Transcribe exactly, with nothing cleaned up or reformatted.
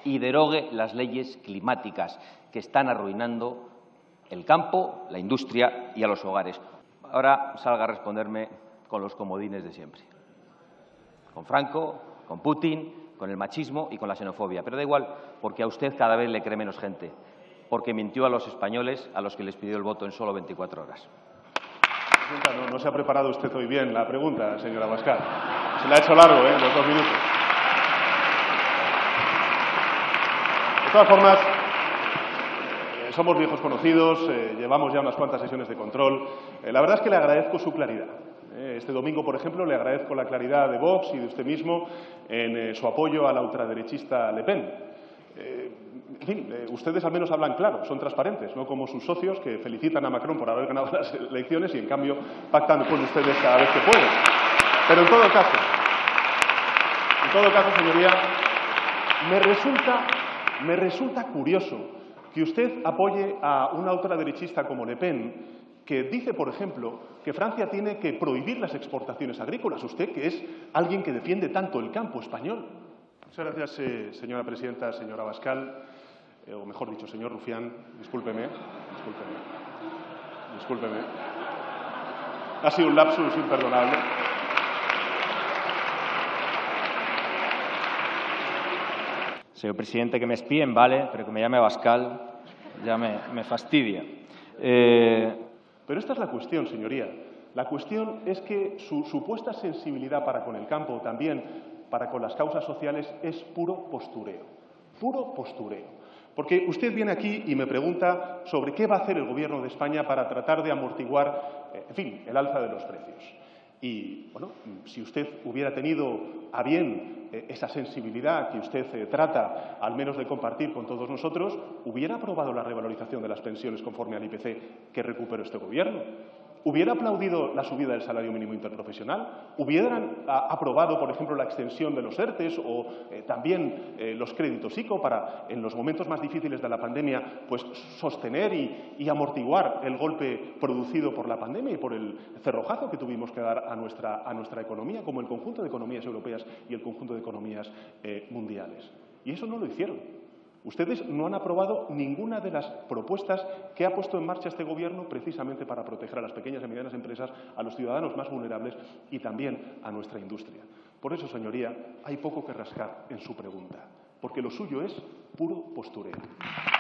y derogue las leyes climáticas que están arruinando el campo, la industria y a los hogares. Ahora salga a responderme con los comodines de siempre. Con Franco, con Putin, con el machismo y con la xenofobia. Pero da igual, porque a usted cada vez le cree menos gente, porque mintió a los españoles a los que les pidió el voto en solo veinticuatro horas. No, no se ha preparado usted hoy bien la pregunta, señora Abascal. Se la ha hecho largo, ¿eh? Los dos minutos. De todas formas, eh, somos viejos conocidos, eh, llevamos ya unas cuantas sesiones de control. Eh, la verdad es que le agradezco su claridad. Eh, este domingo, por ejemplo, le agradezco la claridad de Vox y de usted mismo en eh, su apoyo a la ultraderechista Le Pen. Eh, En fin, eh, ustedes al menos hablan claro, son transparentes, no como sus socios que felicitan a Macron por haber ganado las elecciones y, en cambio, pactan con ustedes cada vez que pueden. Pero, en todo caso, en todo caso, señoría, me resulta, me resulta curioso que usted apoye a una ultraderechista como Le Pen, que dice, por ejemplo, que Francia tiene que prohibir las exportaciones agrícolas. Usted, que es alguien que defiende tanto el campo español. Muchas gracias, eh, señora presidenta, señora Abascal. Eh, o mejor dicho, señor Rufián, discúlpeme, discúlpeme, discúlpeme. Ha sido un lapsus imperdonable. Señor presidente, que me espíen, vale, pero que me llame Abascal ya me, me fastidia. Eh... Pero esta es la cuestión, señoría. La cuestión es que su supuesta sensibilidad para con el campo, también para con las causas sociales, es puro postureo. Puro postureo. Porque usted viene aquí y me pregunta sobre qué va a hacer el Gobierno de España para tratar de amortiguar, en fin, el alza de los precios. Y, bueno, si usted hubiera tenido a bien eh, esa sensibilidad que usted eh, trata, al menos de compartir con todos nosotros, hubiera aprobado la revalorización de las pensiones conforme al I P C que recuperó este Gobierno. ¿Hubiera aplaudido la subida del salario mínimo interprofesional? ¿Hubieran a, aprobado, por ejemplo, la extensión de los ERTES o eh, también eh, los créditos ICO para, en los momentos más difíciles de la pandemia, pues sostener y, y amortiguar el golpe producido por la pandemia y por el cerrojazo que tuvimos que dar a nuestra, a nuestra economía, como el conjunto de economías europeas y el conjunto de economías eh, mundiales? Y eso no lo hicieron. Ustedes no han aprobado ninguna de las propuestas que ha puesto en marcha este Gobierno precisamente para proteger a las pequeñas y medianas empresas, a los ciudadanos más vulnerables y también a nuestra industria. Por eso, señoría, hay poco que rascar en su pregunta, porque lo suyo es puro postureo.